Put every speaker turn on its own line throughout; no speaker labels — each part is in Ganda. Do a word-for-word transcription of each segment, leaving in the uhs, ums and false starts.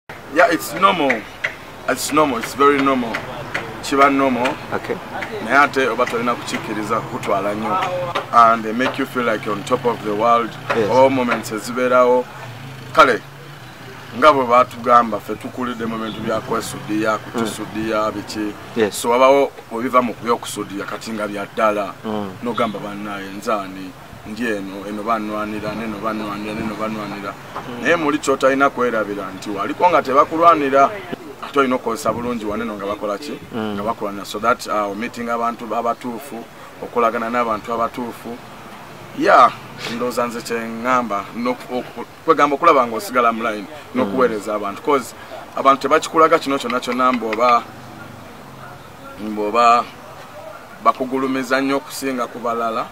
Yeah, it's normal. It's normal. It's very normal. Chiba normal.
Okay.
Nayate obatolina kuchikiriza kutwala nnyo. And they make you feel like you're on top of the world.
Yes.
All moments eziberawo. Kale. Ngabo batugamba fe tukulide moment bya kwesudia kutusudia bichi.
Yes.
So abawo obiva mu kuyokusudia katinga bya ddala.
Mm.
No gamba bannaye nzani. Ndieno eno banwanira neno banwanira neno banwanira naye muli kyotalina kwerabira nti waliko nga tebakulwanira ate olina okukozesa bulungi waneno nga bakola ki nga bakulwanira so that uh, meeting abantu abatuufu okolagana n'abantu abatuufu ya ndowooza nze kyeŋŋamba kwegamba okulaba nga osigala mu line n'okuweereza abantu cause abantu tebakikulaga kino kyonna kyonna mboba mboba bakugulumiza nnyo okusinga ku balala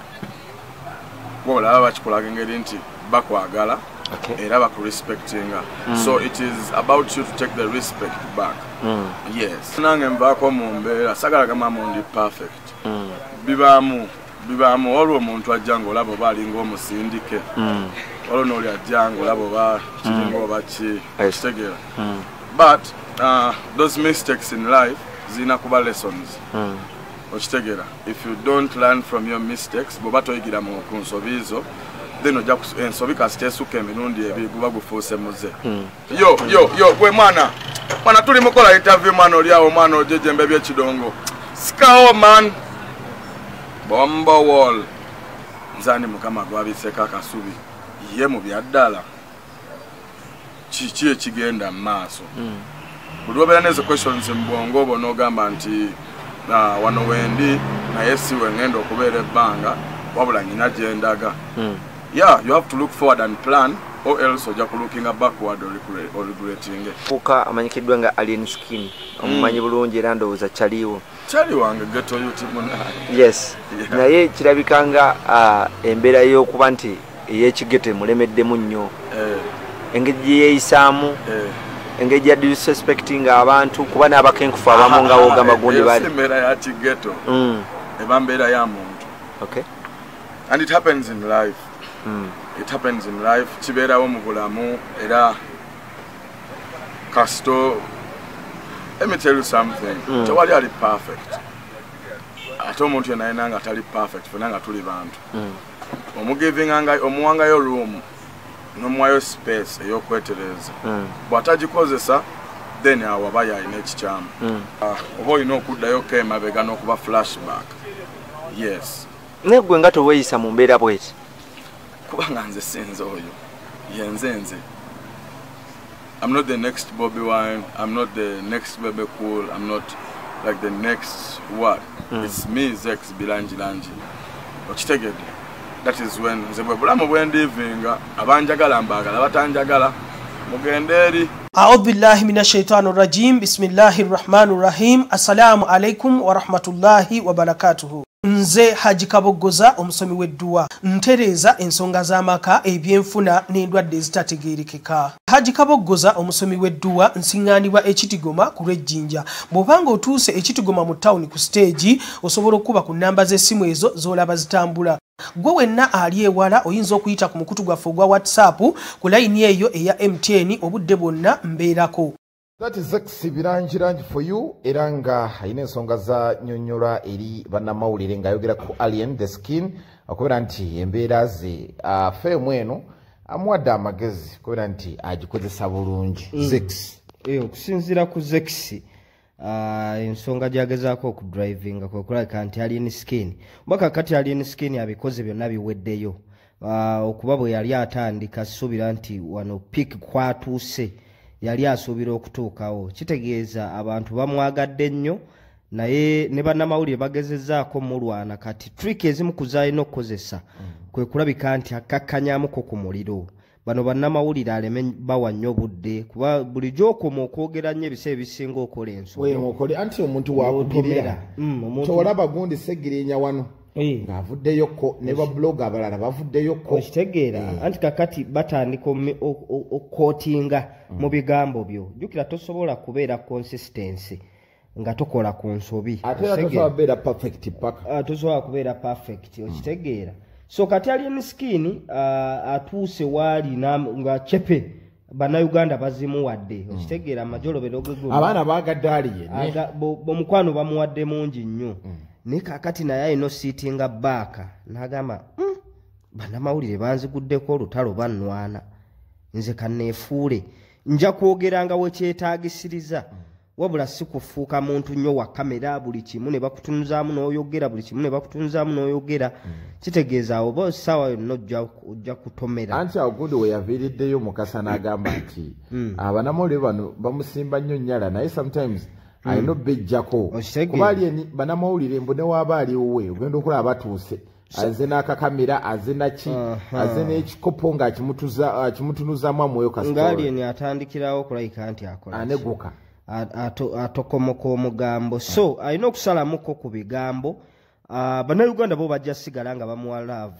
Bola bakikulaga ngeri nti bakwagala era bakurespectinga. So it is about you to take the respect back. Mm. Yes. Nange mbaako mu mbeera sagala gama mundi perfect. Mm. Bibamu bibamu olwo omuntu ajjango labo balinga omusindike. Mm. Olwo noli ajjango labo ba kiringo bachi kitegera. Mm. But uh, those mistakes in life zina kuba lessons. Mm. Ochitegera if you don't learn from your mistakes boba toyigira mu kunsobizo then oja ensobi kasitesuka emirundi ebiri guba gufuuse muze mm. yo yo yo gwe mwana mwana tuli mukola interview mwana oli awo mwana ojeje mbe byekidongo sikao man bombo wall nzani mukama gwabiseka akasubi ye mu byaddala kiki ekigenda mu maaso mm. buli obeera nezo questions mbwongo bono ogamba nti na wano wendi na yesi wengendo okubeera ebbanga wabula nyina gyendaga. Mm. Yeah, you have to look forward and plan or else oja looking backward or regretting.
Kuka amanyikiddwa nga alien skin omumanyi bulungi era ndowooza kyaliwo
kyali wange geto YouTube muna.
Yes. Yeah. Naye kirabikanga uh, embeera y'okuba nti ey'ekigete mulemeddemu nnyo. Eh. Engeri yeeyisaamu. Eh. Engage disrespecting abantu kuba nabakenkufa abamu nga ogamba gundi bali
embeera ya kigeto mm. eba mbeera ya muntu.
Okay.
And it happens in life. Mm. It happens in life. Kibeerawo mu bulamu era kasto. Let me tell you something. Mm. Tewali ali perfect. Ate omuntu yena yena nga atali perfect fena nga tuli bantu. Mm. Omugivinga omuwangayo room nomwayo space eyokwetereza. Mm. Bwatagikozesa then awabaya alina ekikyamu. Mm. Uh, oba olina okuddayo kemabega n'okuba flashback. Yes.
Negwe nga toweeyisa mu mbeera bweti
kubanga nze sinze oyo yenze nze. I'm not the next Bobby Wine, I'm not the next Bebe Cool, I'm not like the next what? Mm. It's me, Zex Bilangilangi. Okitegedde. That is when nze bwe bulamu bwendivinga abanjagala mbagala batanjagala mugenderi.
A'udhu billahi minash shaitani rajim. Bismillahir rahmanir rahim. Assalamu alaikum wa rahmatullahi wa barakatuhu. Nze Haji Kabogoza omusomi w'edduwa ntereza ensonga z'amaka ebyenfuna n'endwadde ezitategeerekeka. Haji Kabogoza omusomi w'edduwa nsiŋŋaanibwa ekitigoma ku lw'ejjinja. Bw'obanga otuuse ekitigoma mu tawuni ku stage osobola okuba ku nnamba z'essimu ezo z'olaba zitambula. Gwe wenna ali ewala oyinza okuyita ku mukutu gwaffe ogwa WhatsApp ku layini eyo eya M T N obudde bwonna mbeerako.
That is Zex Bilangilangi for you. Eranga ine ensonga za nyonyola eri bannamawulire ng'ayogera ku alien the skin okubera nti embeera ze afe mweno amuwadde amagezi kubera nti agikozesa bulungi. Mm. Zex
eh okusinziira ku Zex uh, ensonga gyagezaako ku driving akokulaka nti alien skin mbaka kati alien skin abikoze byonna biweddeyo uh, okuba bwe yali atandika subira nti wano pick kwatuuse yali asuubira okutuukawo kitegeeza abantu bamwagadde nnyo naye ne bannamawulire bagezezzaako mulwana kati trick ezimu kuzaalina okukozesa mm. kwe kulabika nti akakkanyamuko ku muliro bano bannamawulire aleme bawa nnyo budde kuba bulijjo okoma okwogera nnyo ebiseera ebisinga okola
ensonga anti omuntu wakutomera mm, tolaba gundi segirinya wano ng'avuddeyo ko ne ba blog abalala bavuddeyo ko
okitegeera anti kakati batandika okukootinga mu bigambo byo jjukira tosobola kubeera consistency nga tokola ku nsobi
ate tosobola kubeera perfect paka
tosobola kubeera perfect okitegeera so kati alien skin atuuse waali nga chepe bannayuganda bazimuwadde okitegeera amajolobero gegwe
abaana bagadde aliye
omukwano bamuwadde mungi nnyo naye kaakati naye alina siitinga baaka n'agamba bannamawulire banziguddeko olutalo bannwana nze kanneefuule nja kwogeranga wekyetaagisiriza wabula si kufuuka muntu nnyo wa kamera buli kimu ne bakutunuzaamu n'oyogera buli kimu ne bakutunuzaamu n'oyogera kitegeeza awo bo ssaawa yonna ojja kutomera
anti awo gundi we yaviiriddeyo mukasa n'agamba nti abanamawulire bano bamusimba nnyo nnyala naye sometimes alina obbejjako kuba ali banamawulire mbu ne waaba aliwowe ogenda okulaba batuuse aze n'akakamera aze naki aze n'ekikopo ng'akimutunuzaamu amwoyo
kasitoli atandikirawo okulayika nti akola
aneguka
atokomoka omugambo so alina okusalamuko ku bigambo bannayuganda bo bajja sigala nga bamuwa laavu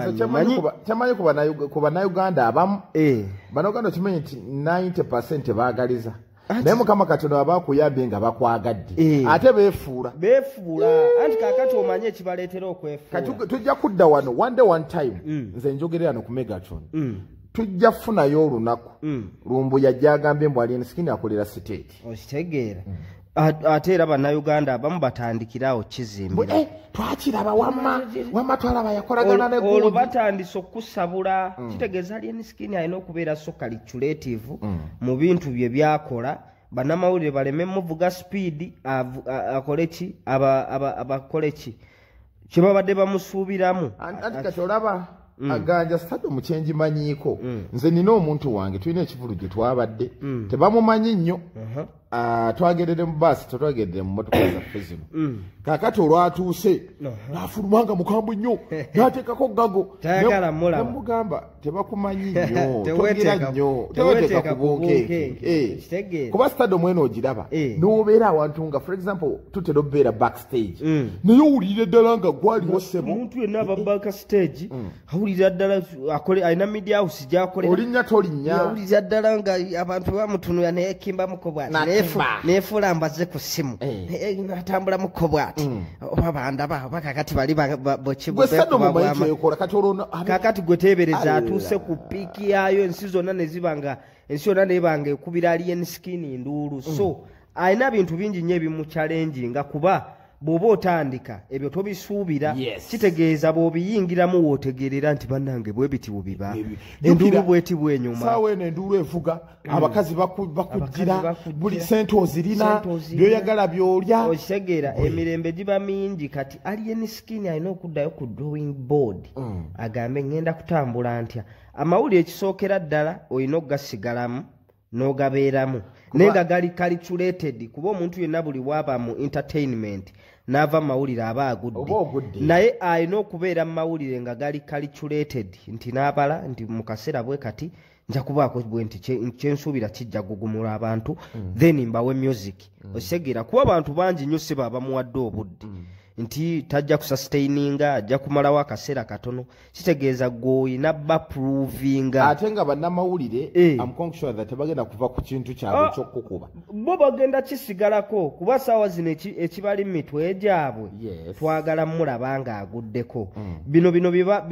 yamanyi ku bannayuganda abamu bannayuganda okimanyi nti ninety percent baagaliza naye mukama katono abakuyambye nga bakwagadde ate beefuula
beefuula anti kaakati omanye ekibaleetera okwefuula
tujja kudda wano one day one time nze njogerera no ku Megatron tujja funayo olunaku lumbu yajja agambye mbu alien skin akolera state
okitegeera ate era bannayuganda abamu batandikirawo kizimbira
twakiraba wamma wamma twalaba yakolagana ne
olwo batandise okusabula kitegeeza alien skin alina okubeera so calculative mu bintu bye byakola bannamawulire baleme muvuga speed akole ki abakole ki kye babadde bamusuubiramu
anti kati olaba aganja stado mukyenji manyiiko nze nina omuntu wange tulina ekivulu gye twabadde tebamumanyi nnyo twagerere mu baasi tetwagerere mu motoka zaffe zino kaakati olwatuuse n'afulumanga mukambwe nnyo n'ateekako gago nemugamba tebakumanyi nnyo togera nnyo teweteeka ku bunkeeke kuba stado mwene ogiraba n'obeera awantu nga for example tutera okubeera backstage naye owulira eddala nga gwaliwo ssebo
omuntu yenna aba backstage awulira ddala alina media house gy'akolera
olinnya tolinnya
awulira ddala nga abantu bamutunula naye kimbamuko bw'ati neefuula mbaze ku ssimu natambula muko bw'ati oba bandaba oba kakati bali kakati gwe teebereza atuuse ku piiki yaayo ensi zonna ne ziba nga ensi yonna neeba nga ekubira alien skin nduulu so alina bintu bingi nnyo ebimuchallenginga kuba bw'oba otandika ebyo tobisuubira kitegeeza bw'obiyingiramu wootegerera nti bannange bwe biti bubiba enduulu bweti bwenyuma
saawa eno enduulu evuga abakazi bakugira buli sente ozirina byoyagala byolya
okitegeera emirembe giba mingi kati alien skin alina okuddayo ku drawing board agambe ngenda kutambula ntya amawulire ekisookera ddala olina okugasigalamu n'ogabeeramu naye nga gali calculated kuba omuntu yenna buli waaba mu entertainment n'ava mawulire aba agudde naye alina okubeera mu mawulire nga gali calculated nti n'abala nti mu kaseera bwe kati nja kubaako bwe nti kyensuubira kijja gugumula abantu then mbawe music okitegera kuba abantu bangi nnyo si baba bamuwadde obudde nti tajja kusustaininga ajja kumalawo akaseera katono kitegeeza gwoyina baprovinga
ate nga bannamawulire am conscious that bagenda kuva ku kintu kyabwe ky'okukuba
bo bagenda kisigalako kuba saawa zino ekibali mu mitwe gyabwe twagala mulaba nga aguddeko bino bino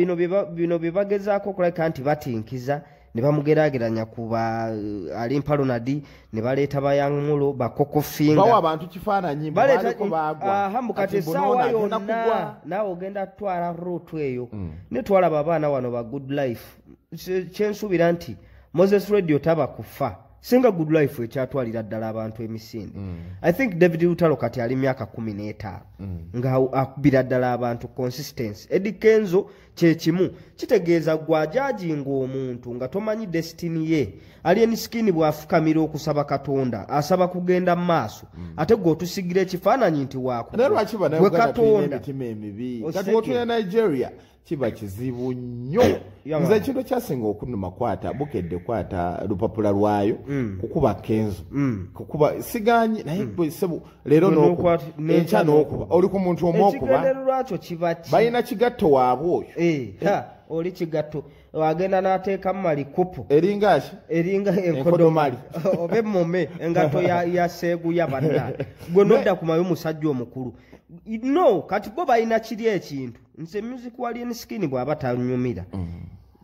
bino bibagezaako okulabika nti batinkiza ne bamugerageranya kuba ali mpalonadi ne baleeta bayangulo bakokofinga
bawa abantu kifaananyi baliko bagwa
aha mukate sawa yonna naawe ogenda twala ruutu eyo ne twalaba abaana wano ba good life kyensuubira nti Moses Radio taba kufa singa good life ekyatwalira ddala abantu emisinde I think David Lutalo kati ali myaka kumi n'etaano nga akubira ddala abantu consistency Eddie Kenzo kyekimu kitegeeza gwajajinga omuntu nga tomanyi destiny ye alien skin bwafukamira okusaba Katonda asaba kugenda mu maaso ate gwe otusigira ekifaananyi nti waako
gwe Katonda kati wotuna Nigeria kiba kizibu nnyo nze ekintu kyasinga okunuma kwata bukedde kwata lupapula lwayo kukuba Kenzo kukuba siganyi naye gwe sebu leero n'okuba enkya n'okuba oli ku muntu omu okuba
ekigendero lwakyo kiba ki
balina kigatto waabwe oyo
oli kigatto wagenda n'ateekamu malikupu
eringa ki
eringa enkodomali oba emmome engatto ya seeguya banna gwe nodda kumayo musajja omukulu no kati bo balina kiri ekintu nze music wa alien skin bw'aba tanyumira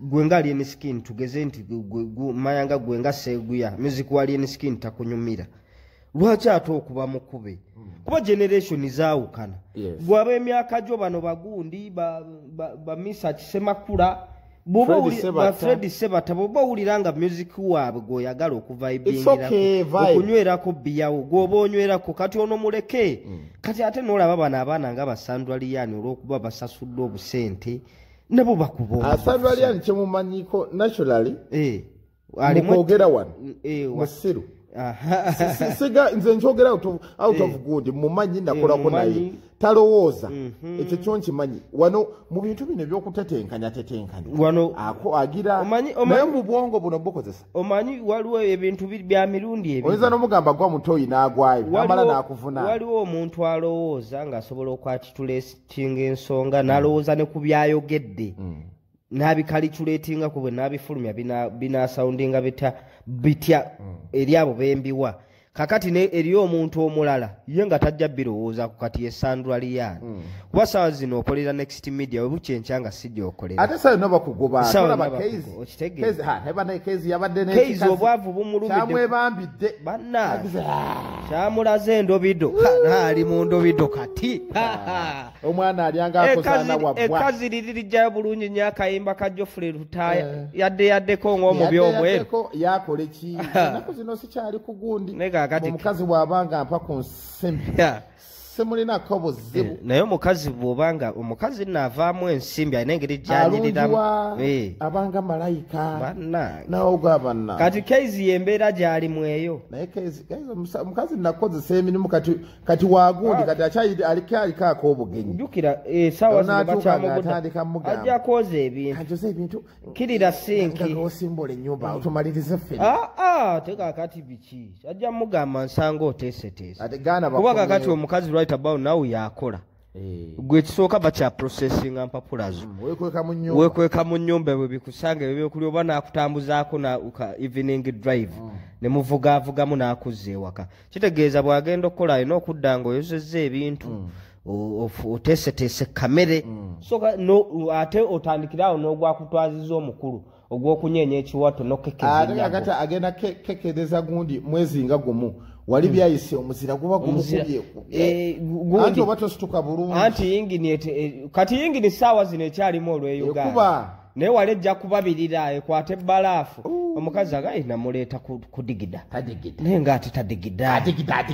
gwenga alien skin tugeze nti mayanga gwenga seguya music wa alien skin takunyumira lwaki ate okuba mukube kuba generation zaawukana gwabe emyaka gyo bano bagundi ba, ba, ba misa kisemakula Freddy Sebata boba owuliranga music waabwe gwoyagala okuvibingirako okunywerako biyawo gwoba onywerako kati ono muleke mm. kati ate nolaba bano abaana nga basandwaliyani olwokuba basasudde obusente nebo bakuba
asandwaliyani kyemumanyiko naturally eh, mukwogera wano eh, musiru siga nze njogera out of, out of good mumanyi nakolako naye talowooza ekyo kyonkimanyi wano mu bintu bino ebyokutetenkanya tetenkanya
wano
ako agira naye mu bwongo buno bukozesa
omanyi waliwo ebintu bya mirundi ebyo
oyinza n'omugamba gwa mutoyi n'agwayo amala n'akuvuna
waliwo omuntu alowooza ng'asobola okwakituleetinga ensonga n'alowooza ne ku byayogedde n'abikaliculetinga ku bwe n'abifulumya binaasawundinga bitya bitya eri abo bembiwa kakati ne eri omuntu omulala ye nga tajja birowooza ku kati yesandwaliyani kuba sawa zino okolera next media webukyenkya nga sijja okolera
ate sawa noba kugoba
keizi obwavu
bumulumiddekyamwebambidde
banna kyamulaze endobido naali mu ndobido kati
omwana alyanga akosaana wabwa
ekazi liri lijjayo bulungi nnyo akayimba ka Geoffrey Lutaya yadde yaddeko ng'omubi omweru
yakole ki ennaku zino sikyali ku gundi omukazi bw'abanga mpa ku nsimbi simulinako buzibu
naye omukazi bw'obanga omukazi naavaamu ensimbi alina engeri gyanyiriramu
abanga malayika nawe ogwabanna
kati keizi yembeera gy'alimu eyo
naye omukazi nakozesa emirimu kati wagundi kati aliko ak'obugenyi
jjukira esaawa zino bakyamuguda ajja kwoza ebintu kirira sinki
osimbola ennyumba otumalirize ffene
ate kakati biki ajja mugamba nsanga oteeseteese kuba kakati omukazi right about now yakola gwe kisooka bakya processing mpapulazo wekweka mu nnyumba bwe bikusanga ebyo byokulya oba n'akutambuzaako na evening drive ne muvugaavugamu n'akuzza ewaka kitegeeza bw'agenda okukola alina okudda ng'oyozezza ebintu oteeseteese kamere soka ate otandikirawo n'ogwakutwaziza omukulu ogw'okunyeenya ekiwato
nokekeza agenda kekereza gundi mwezi nga gumu wali byayise omuzira guba gumukubye anti oba tosituka bulungi
anti yingini kati yingini saawa zino ekyalimu olw'eyuganda naye wali ejja kubabirira ekwate ebbalaafu omukazi agayi namuleeta kudigida naye ng'ate tadigida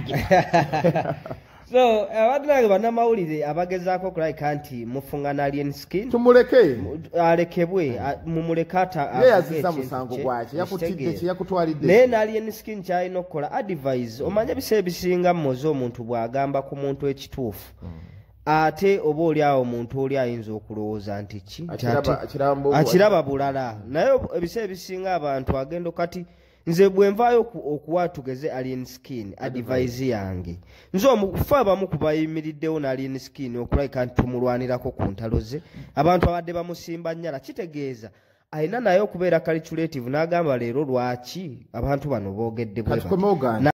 so abantu nange bannamawulire abagezaako okulabika nti mufungana alien skin
tumuleke
alekebwe mumuleke
atayaziza musango gwaki yakutidde kyeyakutwalidde
naye n'alien skin kyalina okukola advise omanye ebiseera ebisinga mmoze omuntu bw'agamba ku muntu ekituufu ate oba oli awo omuntu oli ayinza okulowooza nti ki akiraba bulala naye ebiseera ebisinga abantu agenda kati nze bwenvaayo okuwa tugeze alien skin advise yange nze omukufa abamu kubayimiriddewo na alien skin okulabika nti tumulwanirako ku ntalo ze abantu abadde bamusimba nnyala kitegeeza alina naye okubeera calculative n'agamba leero lwaki abantu bano boogedde bwe